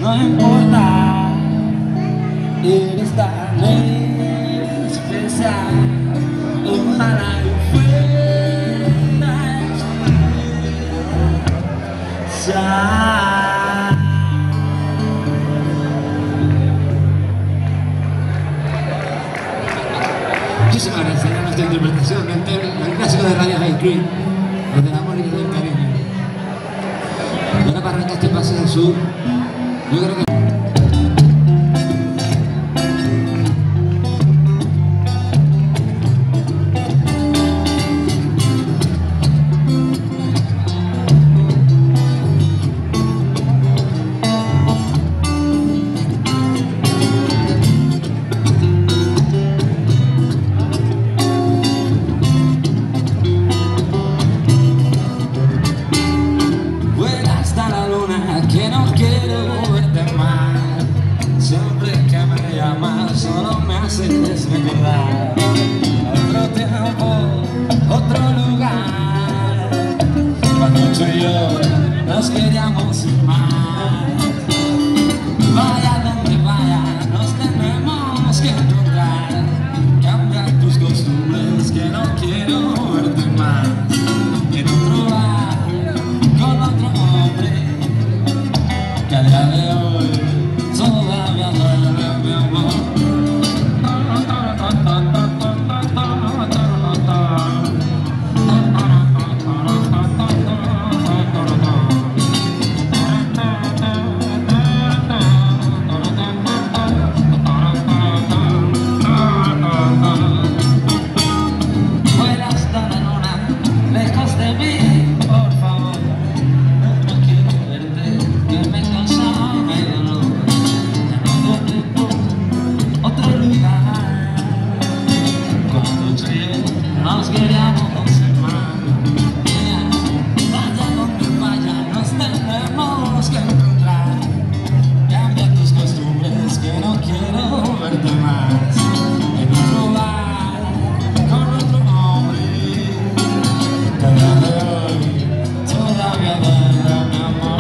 no importa, eres tan especial. Ojalá yo fuera especial. Muchísimas gracias a nuestra interpretación del clásico de Radio High Creek, desde el amor y desde el cariño. Y ahora para arrancar este pase al sur, yo creo que que no quiero verte más. Siempre que me llamas solo me haces recordar otro tiempo, otro lugar, cuando tú y yo nos queríamos ir más. Vaya donde vaya nos tenemos que encontrar. Cambia tus costumbres que no quiero verte más en otro bar con otro hombre. Que a día de hoy todavía duele mi amor. Vuela hasta la luna, lejos de mí, por favor. No quiero verte, que me cansa mi dolor. En otro tiempo, otro lugar, cuando tú y yo nos queríamos ir más. Vaya donde vaya nos tenemos que encontrar. Cambia tus costumbres que no quiero verte más en otro bar con otro hombre. Que a día de hoy todavía duele mi amor.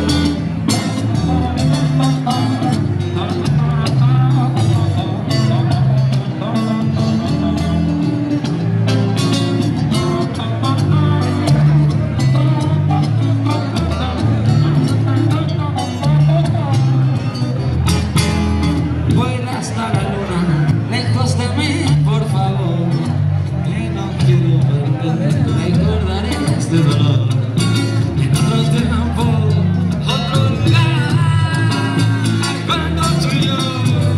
Vuela hasta la luna, lejos de mí, por favor. Que no quiero verte, recordaré este dolor. En otro tiempo, otro lugar, cuando tú y yo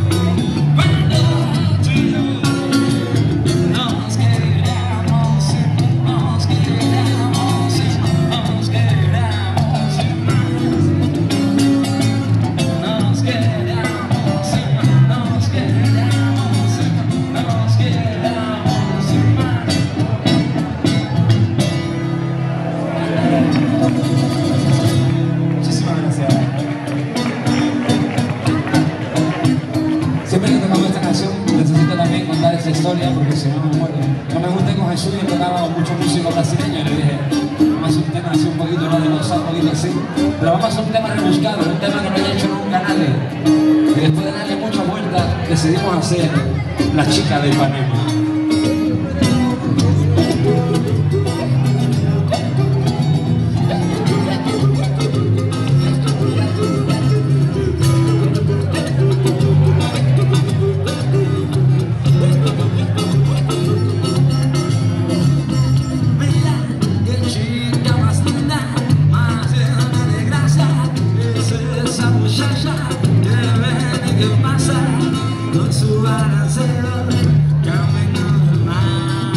nos queríamos, nos queríamos, nos queríamos sin más. Nos queríamos, nos queríamos, nos queríamos sin más. Muchísimas gracias. Siempre que tocamos esta canción necesito también contar esa historia porque si no me muero. No me junté con Jesús y tocaba muchos músicos brasileños y le dije vamos a hacer un tema así un poquito novedoso, un poquito así, pero vamos a hacer un tema rebuscado, un tema que no haya hecho nunca nadie. Y después de darle muchas vueltas decidimos hacer La Chica de Ipanema. ¿Qué pasa con su balanceo camino del mar?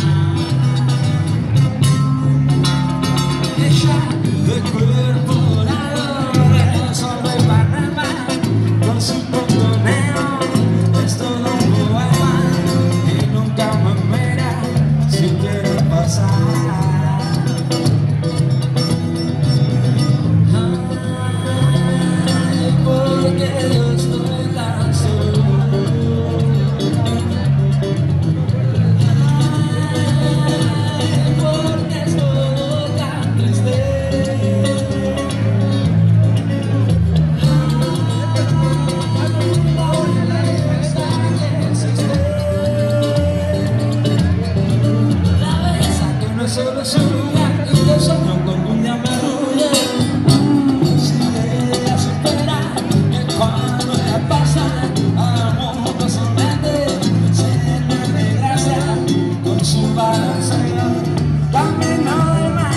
Ella de cuerpo dorado resuelve Ipanema con su contoneo. Es todo un poema y nunca me mira si quiere pasar. Porque yo estoy tan solo. Porque estoy tan triste. solo es un lugar y te sueño con un día me arrulle. Si ella supera que cuando ella pasa al mundo sonriente se llena de gracia con su balanceo camino del mar.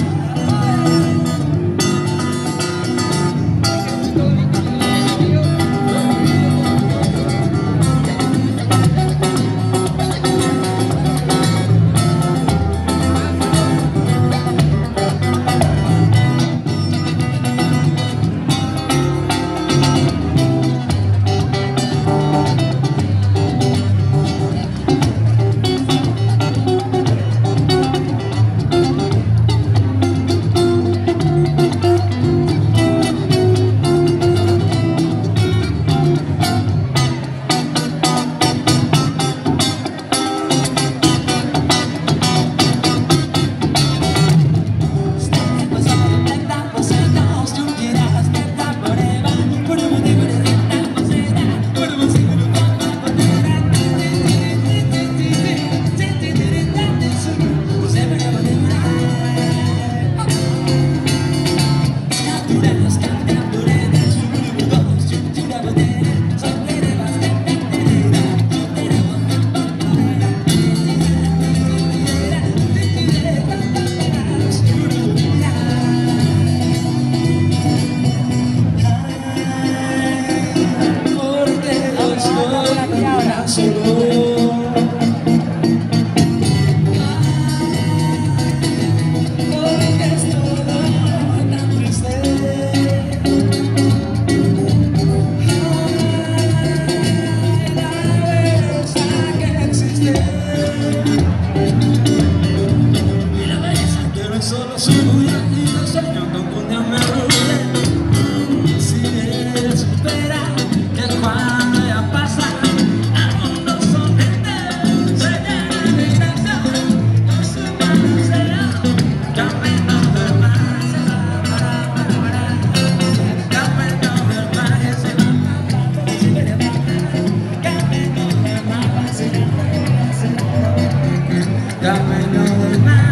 Solo suya y no sueño con un día me arrulle. Si ella supera que cuando ella pasa al mundo sonriente se llena de gracia con su balanceo camino del mar se va, camino del mar se va, camino del mar se va, camino del mar.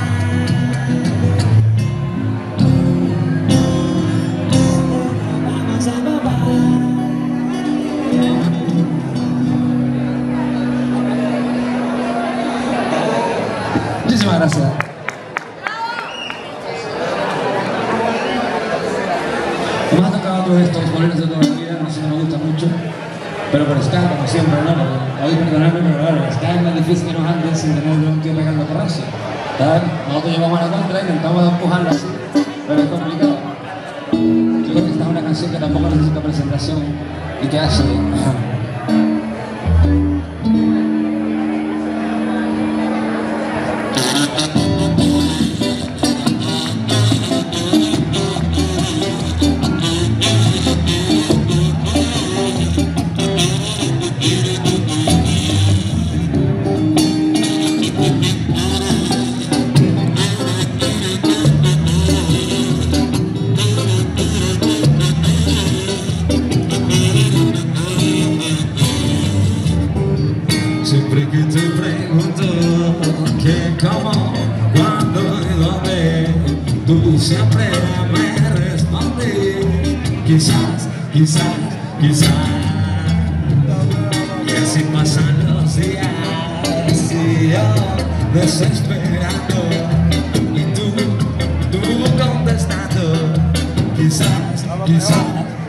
Muchísimas gracias. Hemos tocado todos estos boleros de toda la vida, no sé si me gusta mucho, pero por Skype, como siempre, ¿no? Hoy perdonadme, pero claro, Skype es más difícil que nos anden sin tener un tío pegando porrazo. ¿Sabes? Nosotros llevamos a la contra, intentamos empujarlo así, pero es complicado. Yo creo que esta es una canción que tampoco necesita presentación y que hace. Siempre que te pregunto qué, cómo, cuándo y dónde, tú siempre me respondes quizás, quizás, quizás. Y así pasan los días y yo desesperando y tú contestando quizás, quizás.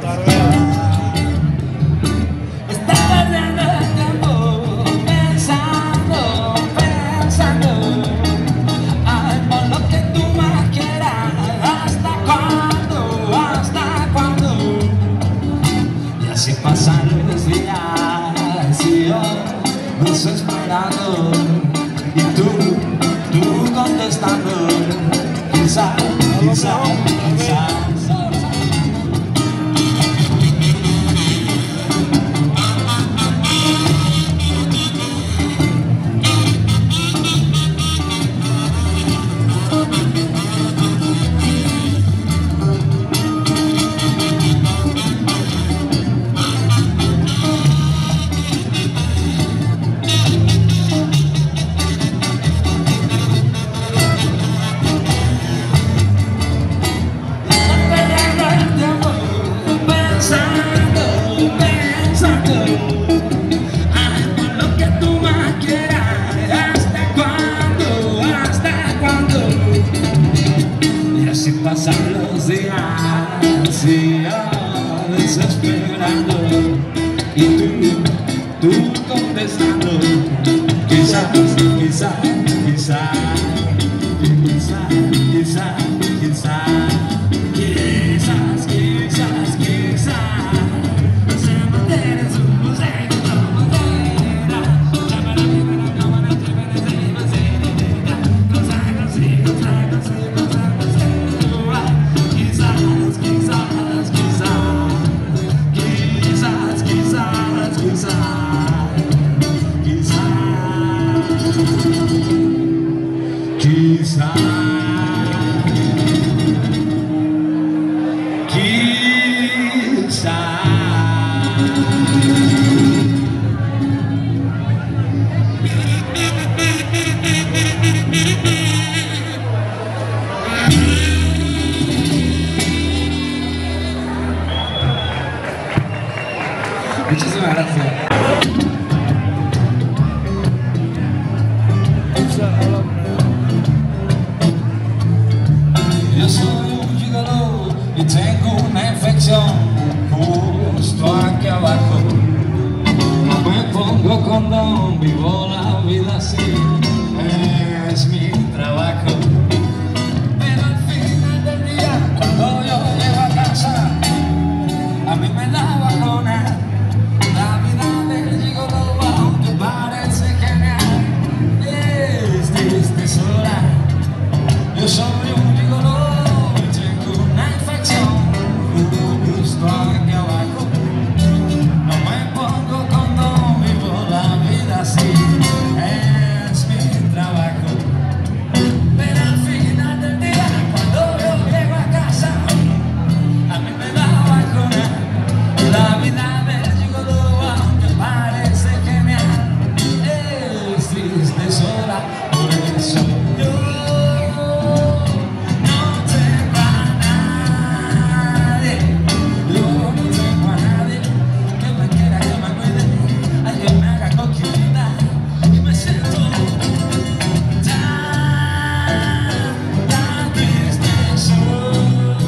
Así pasan los días y yo desesperado y tú contestando quizás, quizás, quizás. pasan los días y yo desesperando y tú contestando, quizás, quizás, quizás, quizás, quizás, quizás, quizás, quizás, quizás, se mantiene su música como quiera, Muchísimas gracias. Yo soy un gigolo y tengo una infección justo aquí abajo. No me pongo condón, vivo la vida así, es mi trabajo. Pero al final del día, cuando yo llego a casa, a mí me da bajona. La vida del gigolo, aunque parece genial, es triste sola. Yo soy un gigolo y tengo una infección justo aquí abajo. No me pongo condón, vivo la vida así, es mi trabajo. Pero al final del día, cuando yo llego a casa, a mí me da bajona. La vida del gigolo, aunque parece genial, es triste sola. Por eso yo no tengo a nadie, yo no tengo a nadie que me quiera, que me cuide, alguien me haga coquita y me siento tan triste solo,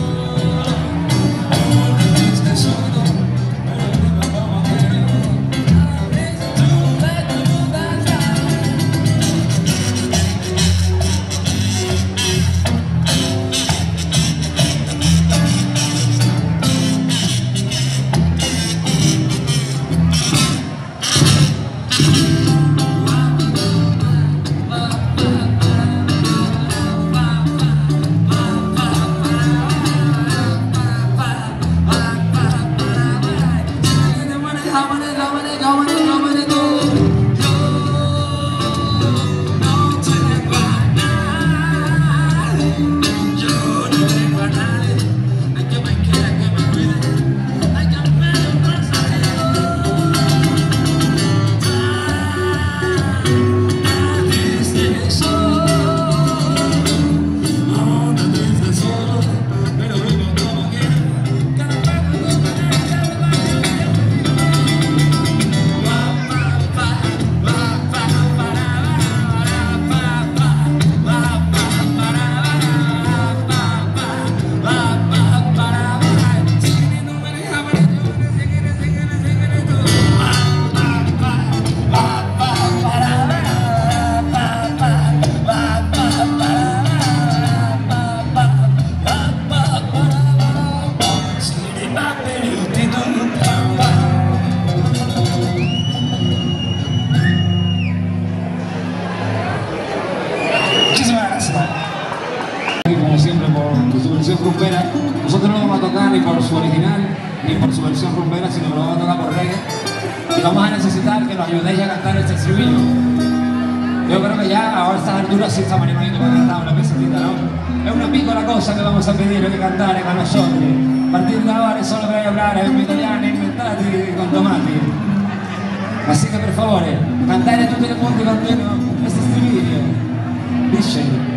triste solo. Como siempre, por su versión rumbera. Nosotros no vamos a tocar ni por su original ni por su versión rumbera, sino que lo vamos a tocar por reggae. Y vamos a necesitar que nos ayudéis a cantar este estribillo. Yo creo que ya a estas alturas sí estamos animaditos para cantar una piececita, ¿no? Es una piccola cosa que vamos a pedir que cantare con nosotros. A partir de ahora solo voy a hablar en italiano inventati con tomati. Así que per favore, cantare tutti i punti contigo questo estribillo. Dice.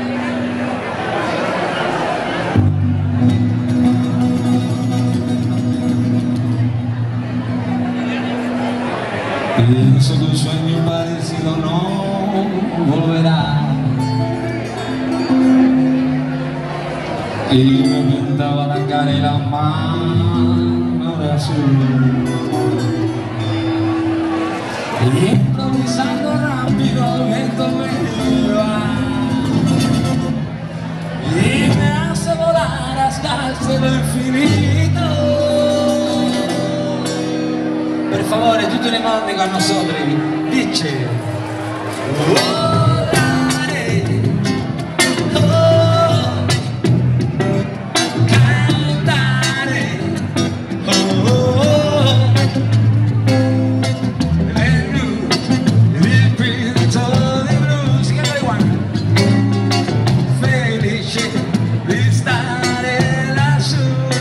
Pienso que un sueño parecido no volverá. y me pintaba la cara y las manos de azul. Y improvisando rápido el viento me lleva y me hace volar hasta el cielo infinito. Per favore, tutti le mani con nosotros, dice volare, oh, cantare, oh, nel blu, dipinto di blu, si chiama Rewind, felice di stare lassù,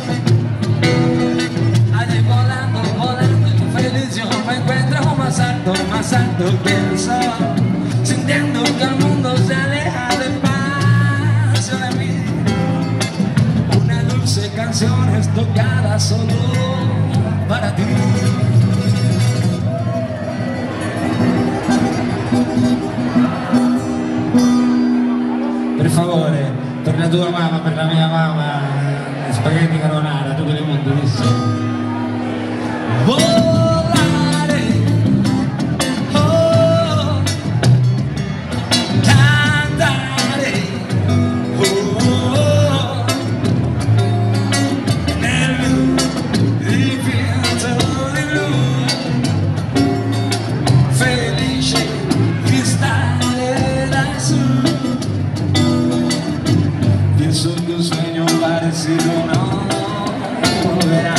allí volando, volando, feliz yo me encuentro más alto que el sol, sintiendo que el mundo se aleja despacio de mí, una dulce canción es tocada solo para ti. Per favore, per la tua mamma, per la mia mamma, spaghetti carbonara, tutto il mondo, dice volare, oh, cantare, oh, nel blu, dipinto di blu, felice di stare lassù. Il sogno parecido no volverá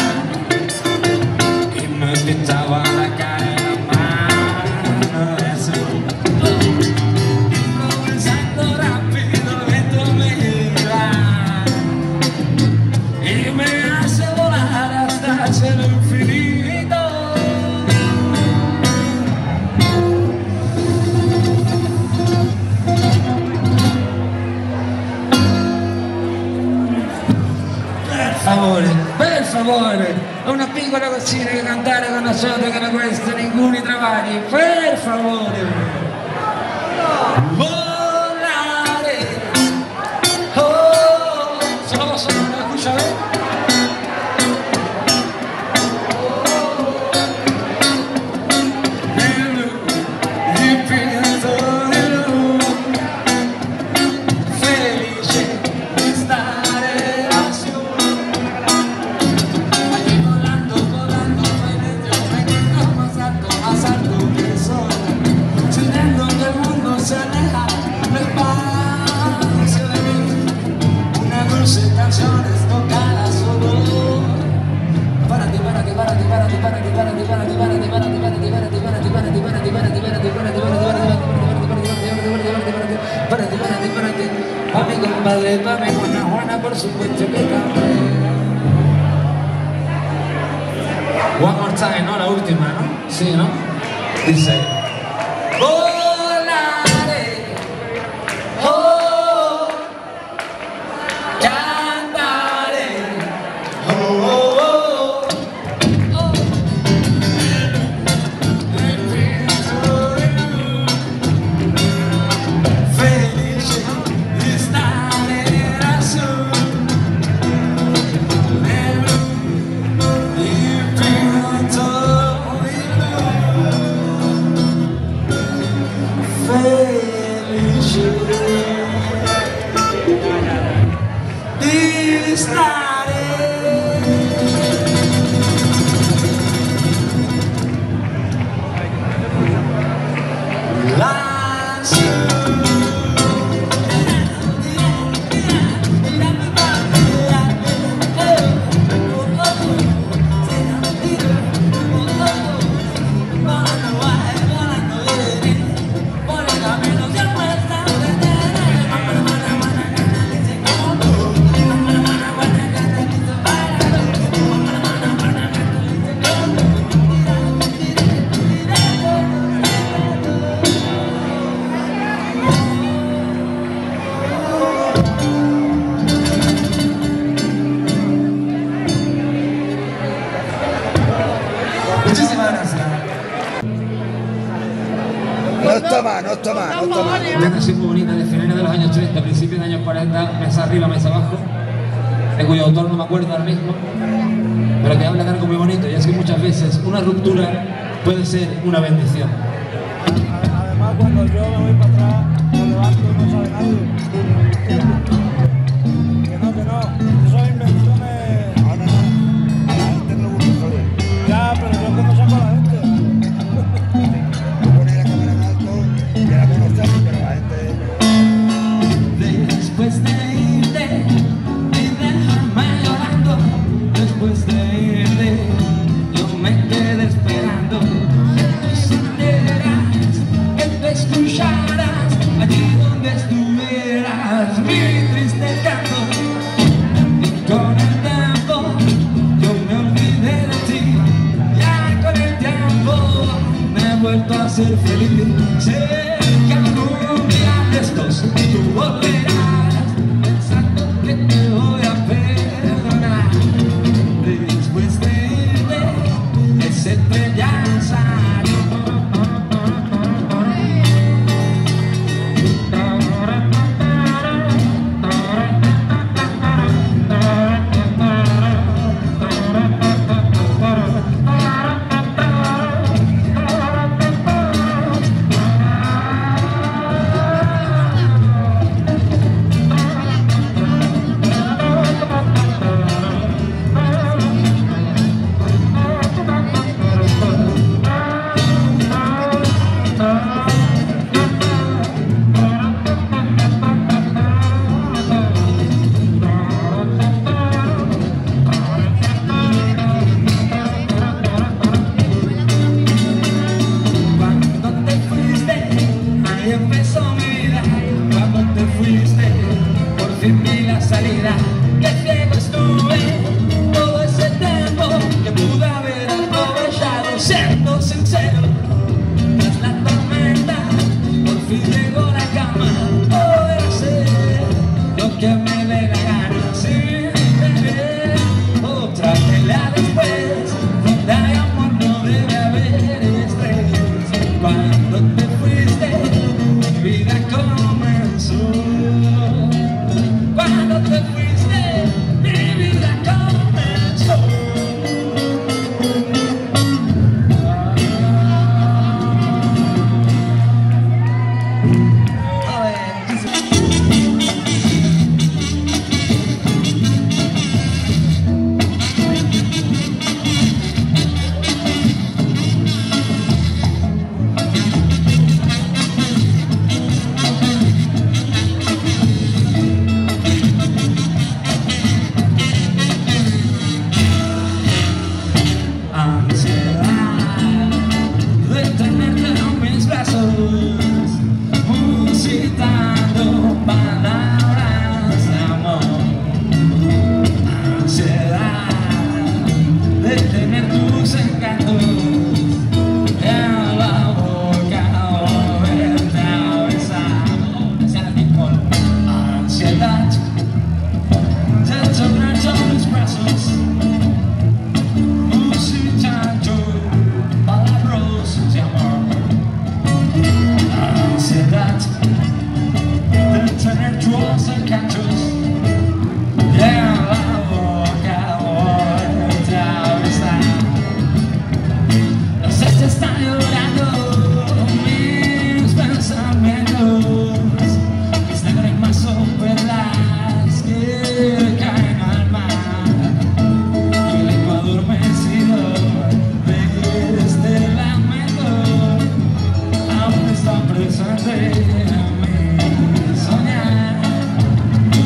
y me pintaba la cara y la mano de azul. Improvisando rápido el viento me lleva y me hace volar hasta el cielo infinito. Per favore, una piccola cosina che cantare con nosotros che non cuesta ningún trabajo, per favore. Volare, oh, solo vos no lo escuchas, nel blu, dipinto di blu, felice di stare lassù. Canciones tocadas solo para ti, para ti, para ti, para ti, para ti, para ti, para ti, para ti, para ti, para ti, para ti, para ti, para ti, para ti, para ti, para ti, para ti, para ti, para mi compadre, para mi Juana, por supuesto que también. One more time, ¿no? La última, ¿no? Sí, ¿no? Dice volare, oh, cantare, oh, oh, oh, oh, nel viento di blu, felice di stare lassù, nel blu, dipinto di blu, felice di stare lassù. Muchísimas gracias. No está mal, no está mal, no está mal. Una canción muy bonita de finales de los años 30, principios de los años 40, mesa arriba, mesa abajo. de cuyo autor no me acuerdo ahora mismo, pero que habla de algo muy bonito, y es que muchas veces una ruptura puede ser una bendición. Además, cuando yo me voy para atrás, me levanto y no sabe nadie. Que no, eso es invenciones. No, a la gente no le gusta saber. Ya, pero yo que no saco a la gente. Tú pones la cámara en alto y la conocemos, pero la gente... Después de irte y dejarme llorando, después de irte yo me quedé esperando. Que te escucharas allí donde estuvieras mi triste canto, y con el tiempo yo me olvidé de ti. Ya con el tiempo me he vuelto a ser feliz. Sé que algún día de estos tú volverás pensando que te voy a perdonar. Después de irte ese tren ya salió. Que ciego estuve todo ese tiempo que pude haber aprovechado, siendo sincero. Tras la tormenta por fin llegó la calma, poder hacer lo que me dé la gana sin tener otra pelea después. Donde hay amor no debe haber estrés. Cuando te fuiste mi vida comenzó. Cuando te fuiste, mi vida comenzó. Musitando palabras de amor, ansiedad de tener tus encantos en la boca o verte a besar, ansiedad de tenerte en mis brazos, musitando palabras de amor. Ansiedad de tener tus encantos en la boca o a besar. No sé si están llorando mis pensamientos, mis lágrimas son perlas que caen al mar, y el eco adormecido de este lamento aún está presente en mi soñar.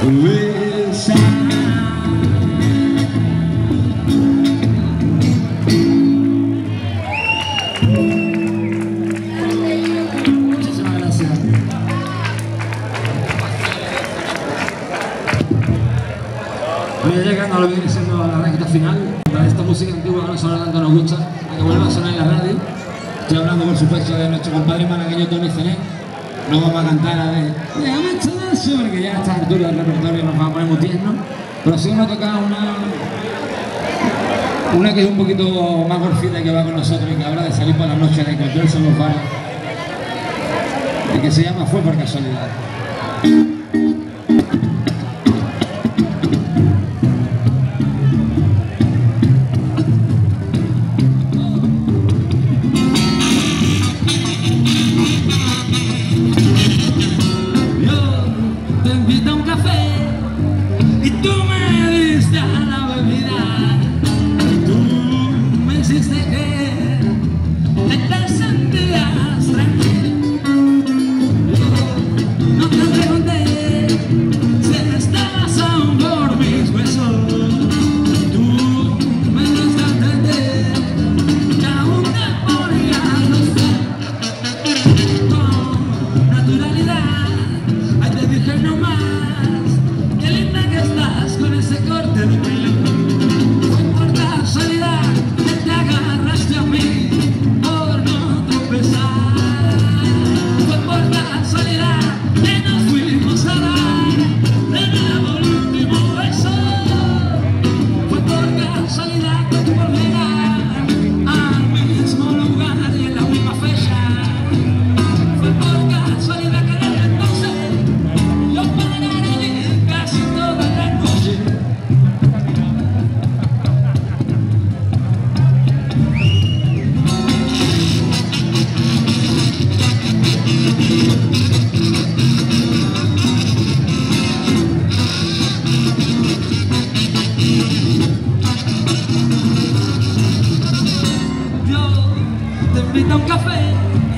Luisa. Muchísimas gracias. Voy llegando a lo que viene siendo la recta final de esta música antigua que no tanto nos gusta, a que vuelva a sonar en la radio. Estoy hablando por supuesto de nuestro compadre malagueño Tony Cené. No vamos a cantar la de déjame todo eso, porque ya a estas alturas del repertorio nos vamos a poner muy tiernos. Pero sí vamos a tocar una que es un poquito más gorfita y que va con nosotros y que habla de salir por la noche, de encontrarse en los bares, y que se llama Fue por casualidad. invita a un café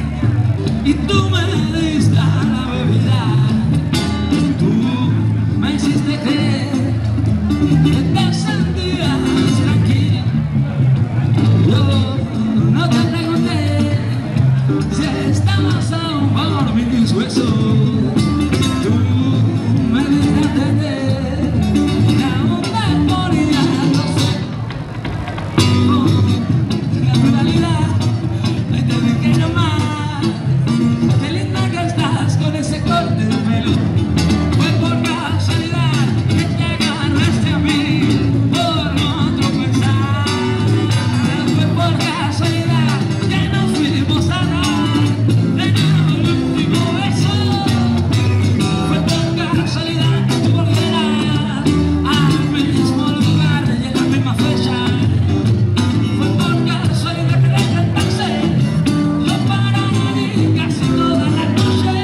y tú me diste la bebida. Tú me hiciste creer que te sentías tranquila. Yo no te pregunté si estabas aún por mis huesos. Tú me diste a entender que aún te ponías los ojos. La realidad, ahí te dije nomás, qué linda que estás con ese corte de pelo. Fue por casualidad que te agarraste a mí, por no tropezar. Fue por casualidad que nos fuimos a dar de nuevo el último beso. Fue por casualidad que tú volvieras al mismo lugar y en la misma fecha. Fue por casualidad que desde entonces no pararon ni casi toda la noche.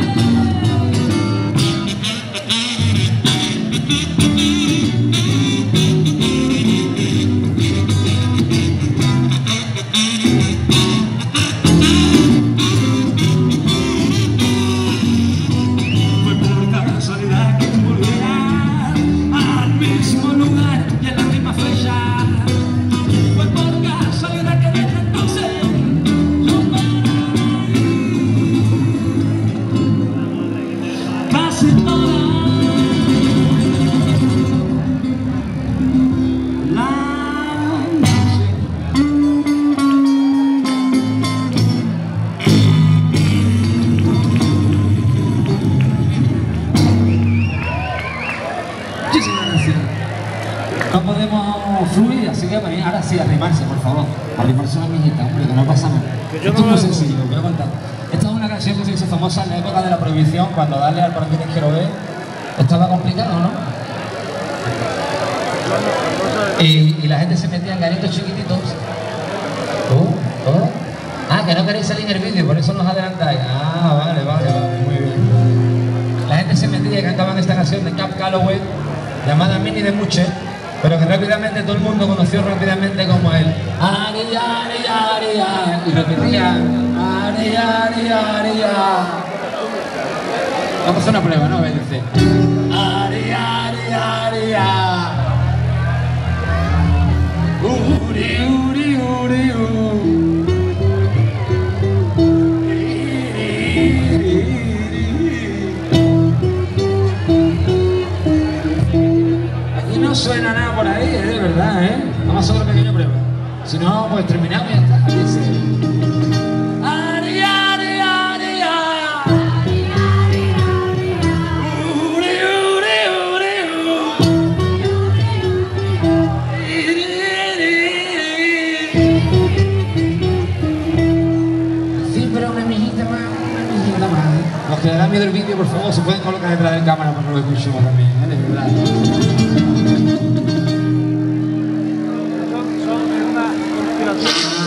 Fue por casualidad que tú volvieras al mismo lugar y en la misma fecha. Fue por casualidad que desde entonces no pararon casi toda la noche. Muchísimas gracias. No podemos fluir, así que venid ahora sí a arrimarse, por favor. Arrimarse una mijita, hombre, que no pasa nada. yo Esto no es muy lo sencillo, os voy a contar. Esta es una canción que se hizo famosa en la época de la prohibición, cuando darle al por aquí te quiero ver estaba complicado, ¿no? Y la gente se metía en garitos chiquititos. Ah, que no queréis salir en el vídeo, por eso nos adelantáis. Ah, vale, muy bien. La gente se metía y cantaban esta canción de Cab Calloway, llamada Mini de Muche, pero que rápidamente todo el mundo conoció rápidamente como él. Ari, ari, ari, ari, y repetía ari, ari, ari, ari. Vamos a hacer una prueba, ¿no? Dice ari, ari, suena nada por ahí, de verdad, vamos a hacer una pequeña prueba. Si no, pues terminamos y ya está. Aquí dice. Los que le dan miedo el vídeo, por favor, se pueden colocar detrás de la cámara para que lo escuchemos también, de verdad. Son una conspiración.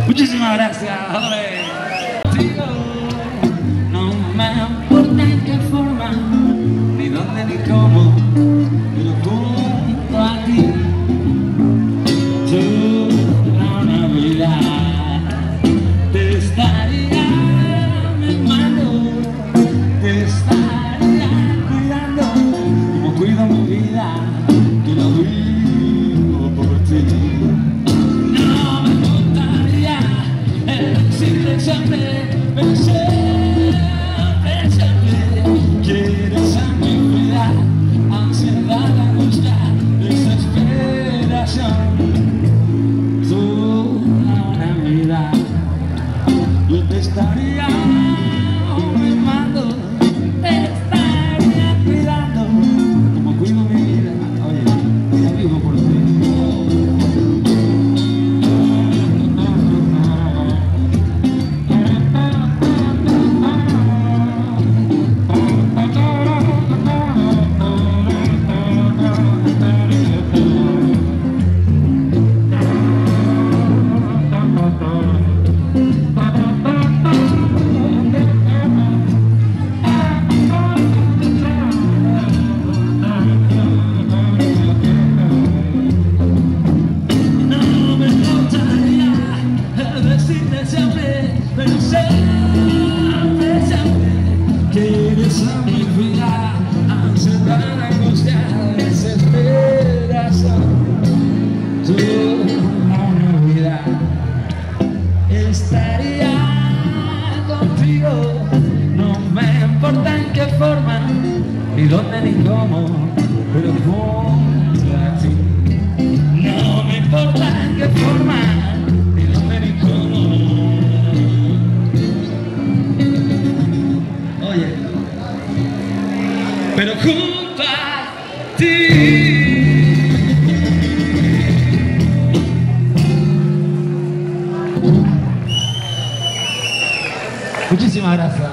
Muchísimas gracias, ole. No me importa en qué forma, ni dónde ni cómo, pero junto a ti, toda una vida te estaría mimando, te estaría cuidando, como cuido mi vida, que lo vivo por ti. No me importaría decirte siempre, pero siempre, siempre quieres a mi vida, ansiedad, angustia, desesperación, toda una vida yo te estaría mimando, te estaría cuidando, como cuido mi vida, oye, yo vivo por ti. Estaría contigo, no me importa en qué forma, ni dónde ni cómo, pero junto a ti. No me importa en qué forma, ni dónde ni cómo. Oye, pero junto a ti. Muchísimas gracias.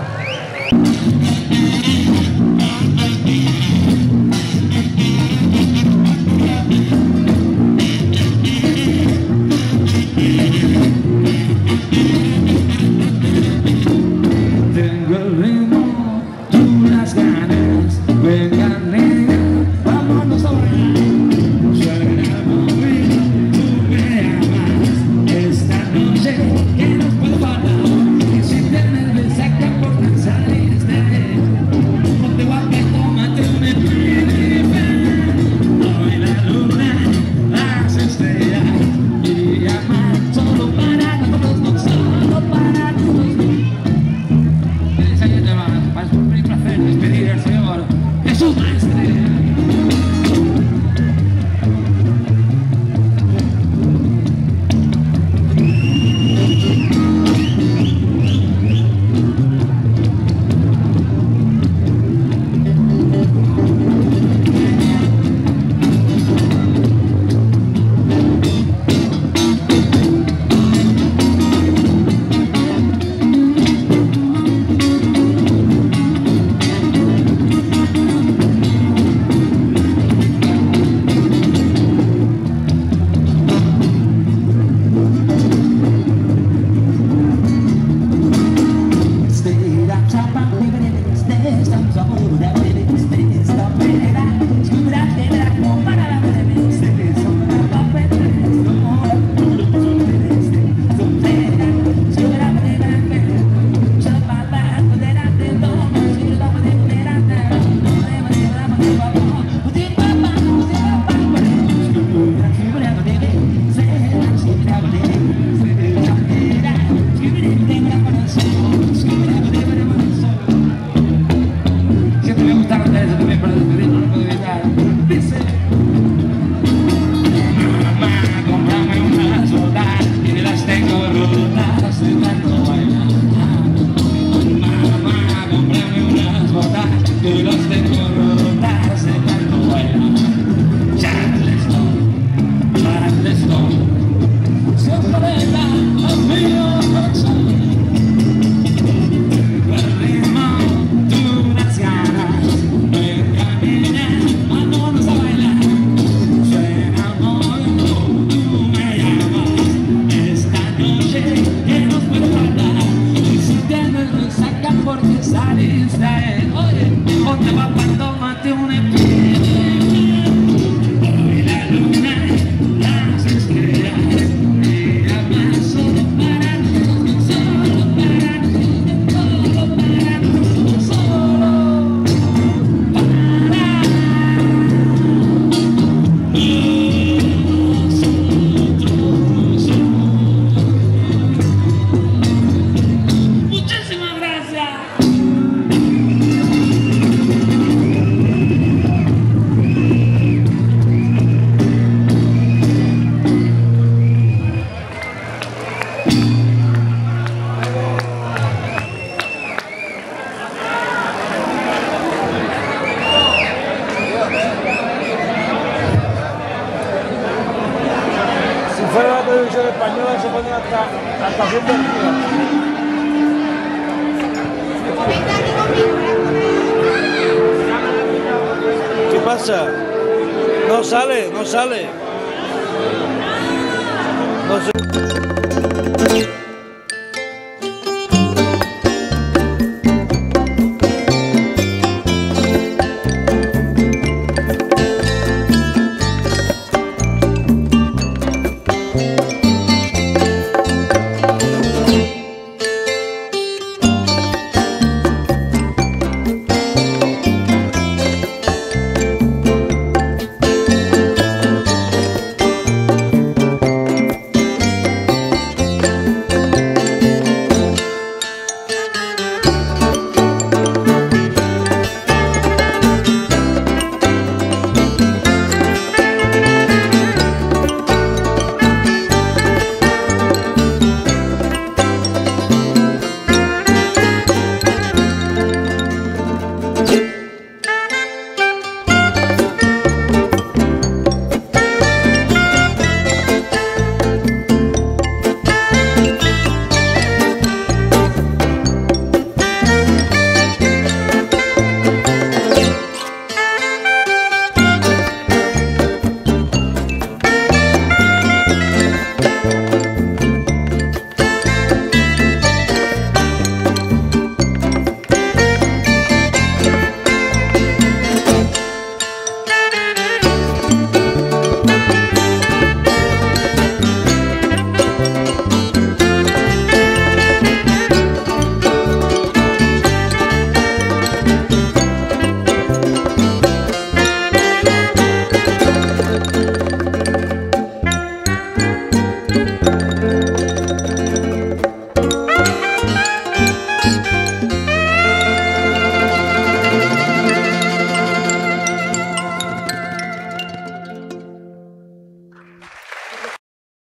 Tengo el ritmo, tú las ganas, venga nena, vámonos a bailar. Suena móvil, tú me amas, esta noche que nos puede faltar. Si te nerviosas, que importa. fuera de la televisión española se ponen hasta haciendo el día. ¿Qué pasa? No sale, no sale. No sé.